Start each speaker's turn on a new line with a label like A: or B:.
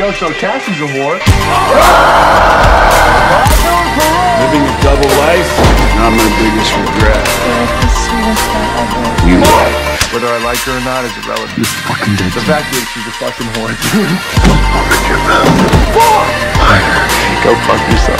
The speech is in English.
A: Yo, so Cassie's a whore.
B: Living a double life, not my biggest regret.
C: You're like the sweetest guy ever.
B: You what?
A: Whether I like her or not is irrelevant.
B: You fucking did.
A: The fact is, she's a fucking whore.
B: Go fuck yourself.